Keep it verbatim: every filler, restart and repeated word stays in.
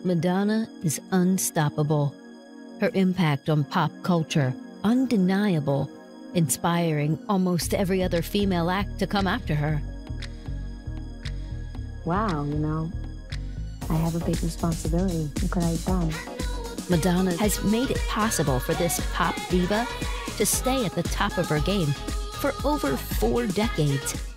Madonna is unstoppable. Her impact on pop culture, undeniable, inspiring almost every other female act to come after her. Wow, you know, I have a big responsibility. Look what I've done. Madonna has made it possible for this pop diva to stay at the top of her game for over four decades.